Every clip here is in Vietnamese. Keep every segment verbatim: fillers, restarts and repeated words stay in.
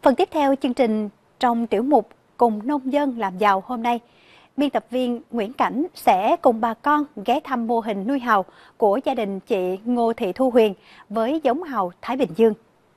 Phần tiếp theo chương trình trong tiểu mục Cùng nông dân làm giàu hôm nay, biên tập viên Nguyễn Cảnh sẽ cùng bà con ghé thăm mô hình nuôi hàu của gia đình chị Ngô Thị Thu Huyền với giống hàu Thái Bình Dương.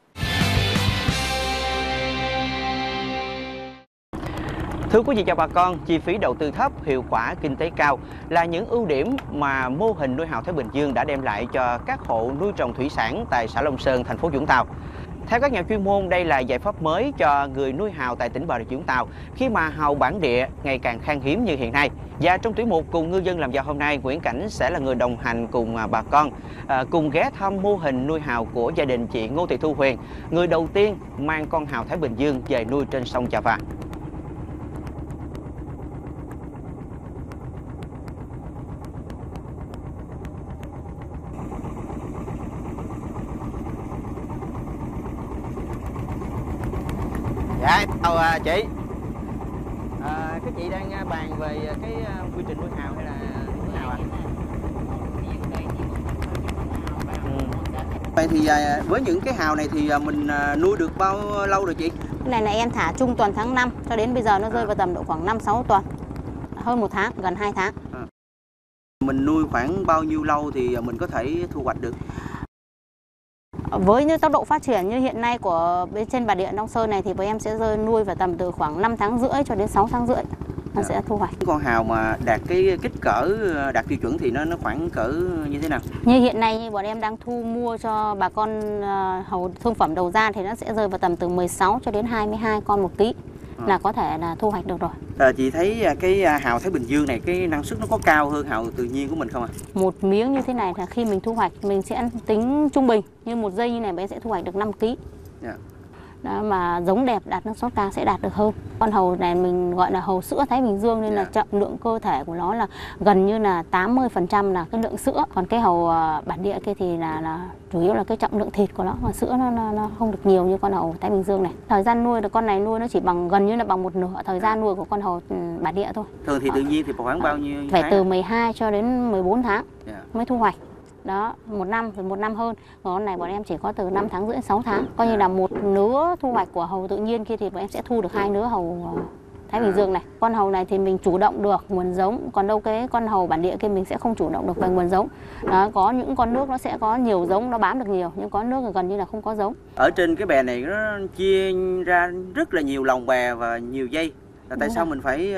Thưa quý vị và bà con, chi phí đầu tư thấp, hiệu quả kinh tế cao là những ưu điểm mà mô hình nuôi hàu Thái Bình Dương đã đem lại cho các hộ nuôi trồng thủy sản tại xã Long Sơn, thành phố Vũng Tàu. Theo các nhà chuyên môn, đây là giải pháp mới cho người nuôi hàu tại tỉnh Bà Rịa Vũng Tàu khi mà hàu bản địa ngày càng khan hiếm như hiện nay. Và trong tiểu mục Cùng ngư dân làm giàu hôm nay, Nguyễn Cảnh sẽ là người đồng hành cùng bà con à, cùng ghé thăm mô hình nuôi hàu của gia đình chị Ngô Thị Thu Huyền, người đầu tiên mang con hàu Thái Bình Dương về nuôi trên sông Chà Và. Dạ, chào à, chị. À, cái chị đang bàn về cái quy trình nuôi hàu hay là nuôi hàu ạ? Vậy thì à, với những cái hàu này thì à, mình à, nuôi được bao lâu rồi chị? Cái này là em thả trung tuần tháng năm cho đến bây giờ nó rơi à. vào tầm độ khoảng năm sáu tuần, hơn một tháng, gần hai tháng. À. Mình nuôi khoảng bao nhiêu lâu thì mình có thể thu hoạch được? Với như tốc độ phát triển như hiện nay của bên trên Bà Địa Long Sơn này thì bọn em sẽ rơi nuôi vào tầm từ khoảng năm tháng rưỡi cho đến sáu tháng rưỡi nó dạ. sẽ thu hoạch. Con hàu mà đạt cái kích cỡ đạt tiêu chuẩn thì nó nó khoảng cỡ như thế nào? Như hiện nay như bọn em đang thu mua cho bà con hàu thương phẩm đầu ra thì nó sẽ rơi vào tầm từ mười sáu cho đến hai mươi hai con một ký. À. Là có thể là thu hoạch được rồi. À, chị thấy cái hàu Thái Bình Dương này cái năng suất nó có cao hơn hàu tự nhiên của mình không ạ? À? Một miếng như thế này là khi mình thu hoạch mình sẽ tính trung bình như một giây như này bạn sẽ thu hoạch được năm ký. Yeah. Đó, mà giống đẹp đạt năng suất cao sẽ đạt được hơn. Con hàu này mình gọi là hàu sữa Thái Bình Dương nên yeah. là trọng lượng cơ thể của nó là gần như là tám mươi phần trăm là cái lượng sữa. Còn cái hàu bản địa kia thì là, là chủ yếu là cái trọng lượng thịt của nó, mà sữa nó, nó, nó không được nhiều như con hàu Thái Bình Dương này. Thời gian nuôi được con này nuôi nó chỉ bằng gần như là bằng một nửa thời gian nuôi của con hàu bản địa thôi. Thường thì tự nhiên thì khoảng bao nhiêu Phải tháng? Từ mười hai cho đến mười bốn tháng yeah. mới thu hoạch. Đó, một năm thì một năm hơn. Con này bọn em chỉ có từ năm tháng rưỡi sáu tháng. Coi như là một nứa thu hoạch của hàu tự nhiên kia thì bọn em sẽ thu được hai nứa hàu Thái Bình Dương này. Con hàu này thì mình chủ động được nguồn giống, còn đâu cái con hàu bản địa kia mình sẽ không chủ động được về nguồn giống. Đó, có những con nước nó sẽ có nhiều giống, nó bám được nhiều, nhưng có nước thì gần như là không có giống. Ở trên cái bè này nó chia ra rất là nhiều lồng bè và nhiều dây. Là tại Đúng sao rồi. mình phải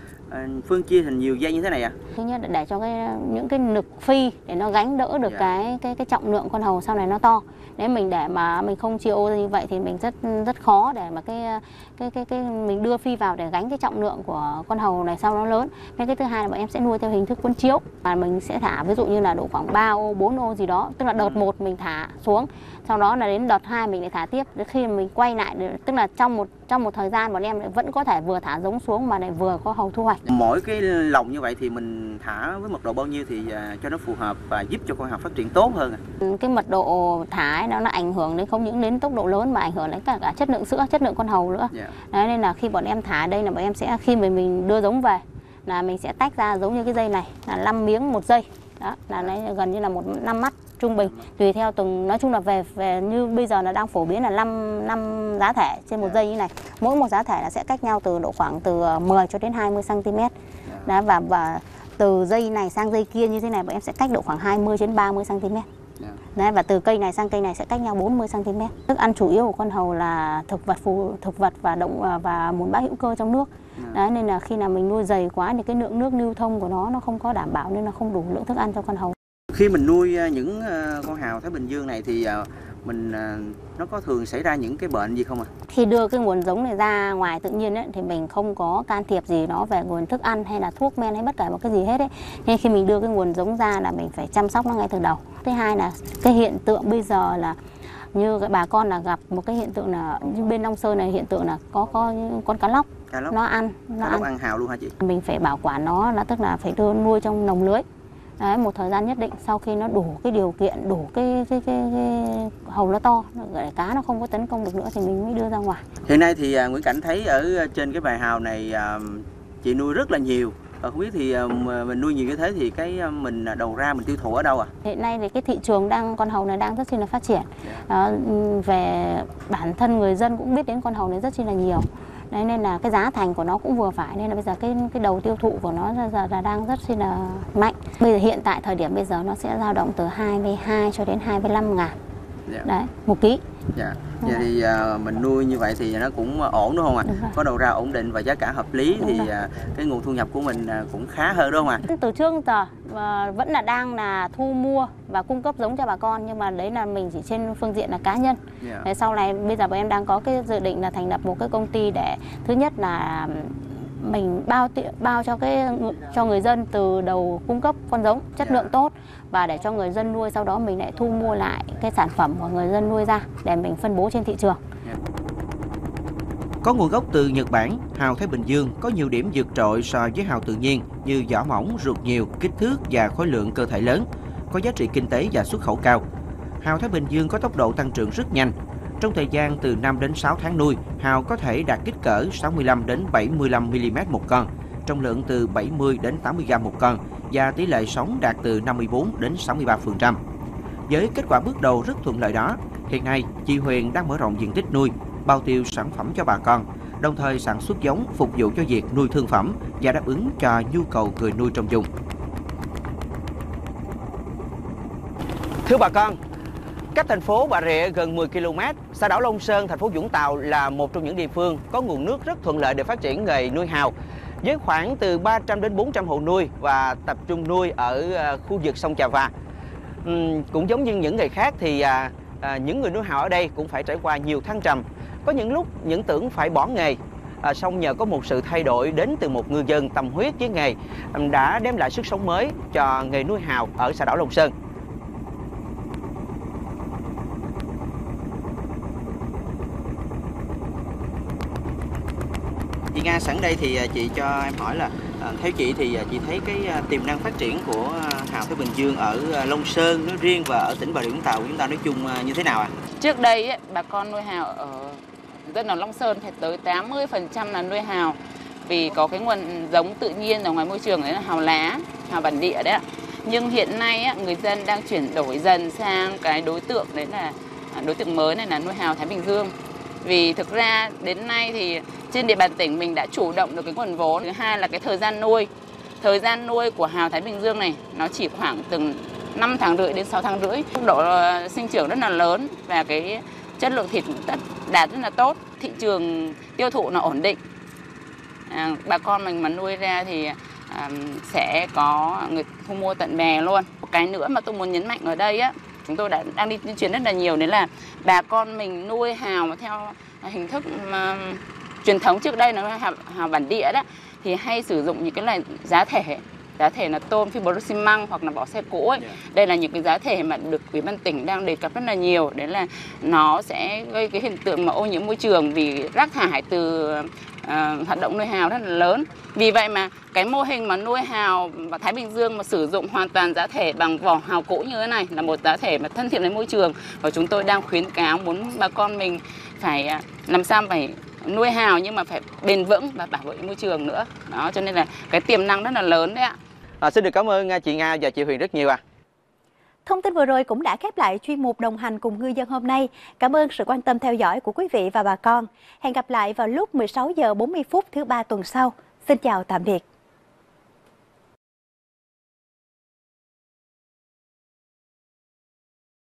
phân chia thành nhiều dây như thế này ạ? À? Thứ nhất là để cho cái những cái nực phi để nó gánh đỡ được dạ. cái cái cái trọng lượng con hàu sau này nó to. Nếu mình để mà mình không chia ô như vậy thì mình rất rất khó để mà cái cái cái cái mình đưa phi vào để gánh cái trọng lượng của con hàu này sau nó lớn. Cái cái thứ hai là bọn em sẽ nuôi theo hình thức cuốn chiếu, mà mình sẽ thả ví dụ như là độ khoảng ba ô, bốn ô gì đó, tức là đợt một mình thả xuống, sau đó là đến đợt hai mình lại thả tiếp. Đến khi mình quay lại, tức là trong một trong một thời gian bọn em vẫn có thể vừa thả giống xuống mà lại vừa có hàu thu hoạch. Mỗi cái lồng như vậy thì mình thả với mật độ bao nhiêu thì cho nó phù hợp và giúp cho con hàu phát triển tốt hơn? Cái mật độ thả nó nó ảnh hưởng đến không những đến tốc độ lớn mà ảnh hưởng đến cả, cả chất lượng sữa, chất lượng con hàu nữa. Yeah. Đấy, nên là khi bọn em thả đây là bọn em sẽ khi mà mình đưa giống về là mình sẽ tách ra giống như cái dây này là năm miếng một dây. Đó, là nó gần như là một năm mắt trung bình, tùy theo từng, nói chung là về về như bây giờ là đang phổ biến là năm năm giá thể trên một yeah. dây như này. Mỗi một giá thể là sẽ cách nhau từ độ khoảng từ mười cho đến hai mươi xăng ti mét. Yeah. Đó, và và từ dây này sang dây kia như thế này bọn em sẽ cách độ khoảng hai mươi đến ba mươi xăng ti mét. Yeah. Đấy, và từ cây này sang cây này sẽ cách nhau bốn mươi xăng ti mét. Thức ăn chủ yếu của con hàu là thực vật phù thực vật và động và mùn bã hữu cơ trong nước. Yeah. Đấy, nên là khi nào mình nuôi dày quá thì cái lượng nước lưu thông của nó nó không có đảm bảo nên nó không đủ lượng thức ăn cho con hàu. Khi mình nuôi những con hàu Thái Bình Dương này thì mình nó có thường xảy ra những cái bệnh gì không ạ? À? Khi đưa cái nguồn giống này ra ngoài tự nhiên ấy, thì mình không có can thiệp gì nó về nguồn thức ăn hay là thuốc men hay bất kể một cái gì hết ấy. Nên khi mình đưa cái nguồn giống ra là mình phải chăm sóc nó ngay từ đầu. Thứ hai là cái hiện tượng bây giờ là như cái bà con là gặp một cái hiện tượng là như bên Long Sơn này hiện tượng là có có con cá lóc, cá lóc. nó ăn nó cá ăn. lóc ăn hàu luôn hả chị? Mình phải bảo quản nó là tức là phải đưa nuôi trong lồng lưới. Đấy, một thời gian nhất định sau khi nó đủ cái điều kiện, đủ cái cái cái, cái hàu nó to, để cá nó không có tấn công được nữa thì mình mới đưa ra ngoài. Hiện nay thì Nguyễn Cảnh thấy ở trên cái bè hàu này chị nuôi rất là nhiều Ờ, không biết thì mình nuôi nhiều như thế thì cái mình đầu ra mình tiêu thụ ở đâu à? Hiện nay thì cái thị trường đang con hàu này đang rất là phát triển. Đó, về bản thân người dân cũng biết đến con hàu này rất là nhiều. Đấy, nên là cái giá thành của nó cũng vừa phải, nên là bây giờ cái cái đầu tiêu thụ của nó giờ là đang rất là mạnh. Bây giờ hiện tại thời điểm bây giờ nó sẽ dao động từ hai mươi hai cho đến hai mươi lăm ngàn. Dạ. Đấy, một ký. Dạ. Vậy thì uh, mình nuôi như vậy thì nó cũng ổn đúng không ạ? À? Có đầu ra ổn định và giá cả hợp lý đúng thì uh, cái nguồn thu nhập của mình uh, cũng khá hơn đúng không ạ? À? Từ trước giờ uh, vẫn là đang là thu mua và cung cấp giống cho bà con, nhưng mà đấy là mình chỉ trên phương diện là cá nhân. Yeah. Đấy, sau này bây giờ bọn em đang có cái dự định là thành lập một cái công ty để thứ nhất là mình bao bao cho cái cho người dân từ đầu cung cấp con giống chất yeah. lượng tốt, và để cho người dân nuôi, sau đó mình lại thu mua lại cái sản phẩm của người dân nuôi ra để mình phân bố trên thị trường. Yeah. Có nguồn gốc từ Nhật Bản, hàu Thái Bình Dương có nhiều điểm vượt trội so với hàu tự nhiên như vỏ mỏng, ruột nhiều, kích thước và khối lượng cơ thể lớn, có giá trị kinh tế và xuất khẩu cao. Hàu Thái Bình Dương có tốc độ tăng trưởng rất nhanh. Trong thời gian từ năm đến sáu tháng nuôi, hàu có thể đạt kích cỡ sáu mươi lăm đến bảy mươi lăm mi-li-mét một con, trọng lượng từ bảy mươi đến tám mươi gam một con và tỷ lệ sống đạt từ năm mươi bốn đến sáu mươi ba phần trăm. Với kết quả bước đầu rất thuận lợi đó, hiện nay chị Huyền đang mở rộng diện tích nuôi, bao tiêu sản phẩm cho bà con, đồng thời sản xuất giống phục vụ cho việc nuôi thương phẩm và đáp ứng cho nhu cầu người nuôi trong vùng. Thưa bà con, cách thành phố Bà Rịa gần mười ki lô mét, xã đảo Long Sơn, thành phố Vũng Tàu là một trong những địa phương có nguồn nước rất thuận lợi để phát triển nghề nuôi hàu. Với khoảng từ ba trăm đến bốn trăm hộ nuôi và tập trung nuôi ở khu vực sông Chà Va. Uhm, cũng giống như những nghề khác thì à, à, những người nuôi hàu ở đây cũng phải trải qua nhiều thăng trầm. Có những lúc những tưởng phải bỏ nghề, à, song nhờ có một sự thay đổi đến từ một ngư dân tâm huyết với nghề đã đem lại sức sống mới cho nghề nuôi hàu ở xã đảo Long Sơn. Chị Nga, sẵn đây thì chị cho em hỏi là theo chị thì chị thấy cái tiềm năng phát triển của hàu Thái Bình Dương ở Long Sơn nói riêng và ở tỉnh Bà Rịa Vũng Tàu chúng ta nói chung như thế nào ạ? À? Trước đây ấy, bà con nuôi hàu ở dân ở Long Sơn thì tới tám mươi phần trăm là nuôi hàu vì có cái nguồn giống tự nhiên ở ngoài môi trường, đấy là hàu lá, hàu bản địa đấy ạ. Nhưng hiện nay ấy, người dân đang chuyển đổi dần sang cái đối tượng đấy là đối tượng mới này là nuôi hàu Thái Bình Dương. Vì thực ra đến nay thì trên địa bàn tỉnh mình đã chủ động được cái nguồn vốn. Thứ hai là cái thời gian nuôi. Thời gian nuôi của hàu Thái Bình Dương này nó chỉ khoảng từ năm tháng rưỡi đến sáu tháng rưỡi. Tốc độ sinh trưởng rất là lớn và cái chất lượng thịt đạt rất là tốt. Thị trường tiêu thụ nó ổn định. À, bà con mình mà nuôi ra thì à, sẽ có người thu mua tận bè luôn. Một cái nữa mà tôi muốn nhấn mạnh ở đây á, chúng tôi đã đang đi tuyên truyền rất là nhiều, đấy là bà con mình nuôi hàu theo hình thức mà truyền thống trước đây là hàu, hàu bản địa đó, thì hay sử dụng những cái loại giá thể, giá thể là tôm fibro xi măng hoặc là vỏ xe cũ ấy. Đây là những cái giá thể mà được Ủy ban tỉnh đang đề cập rất là nhiều, đấy là nó sẽ gây cái hiện tượng mà ô nhiễm môi trường vì rác thải từ Uh, hoạt động nuôi hàu rất là lớn. Vì vậy mà cái mô hình mà nuôi hàu và Thái Bình Dương mà sử dụng hoàn toàn giá thể bằng vỏ hàu cũ như thế này là một giá thể mà thân thiện với môi trường, và chúng tôi đang khuyến cáo muốn bà con mình phải uh, làm sao phải nuôi hàu nhưng mà phải bền vững và bảo vệ môi trường nữa. Đó, cho nên là cái tiềm năng rất là lớn đấy ạ. À, xin được cảm ơn chị Nga và chị Huyền rất nhiều ạ. À. Thông tin vừa rồi cũng đã khép lại chuyên mục đồng hành cùng ngư dân hôm nay. Cảm ơn sự quan tâm theo dõi của quý vị và bà con. Hẹn gặp lại vào lúc mười sáu giờ bốn mươi phút thứ ba tuần sau. Xin chào tạm biệt.